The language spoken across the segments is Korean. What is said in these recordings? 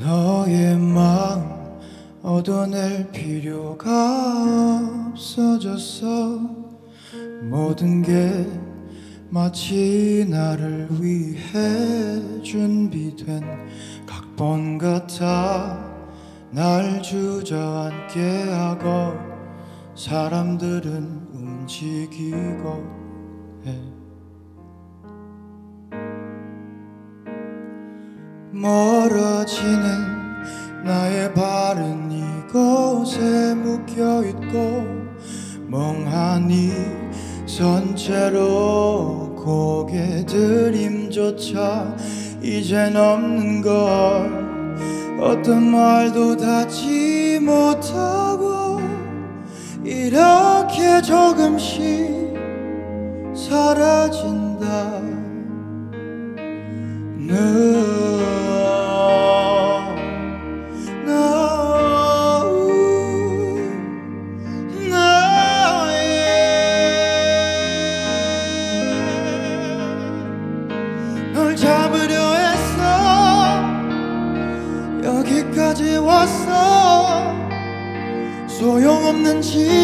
너의 마음 얻어낼 필요가 없어졌어. 모든 게 마치 나를 위해 준비된 각본 같아 날 주저앉게 하고 사람들은 움직이고 해. 멀어지는 나의 발은 이곳에 묶여있고 멍하니 선 채로 고개 들임조차 이젠 없는 걸. 어떤 말도 닿지 못하고 이렇게 조금씩 사라진다. 널 잡으려 했어. 여기까지 왔어. 소용없는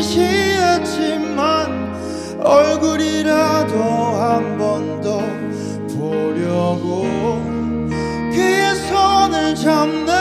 짓이었지만 얼굴이라도 한 번 더 보려고 그의 손을 잡네.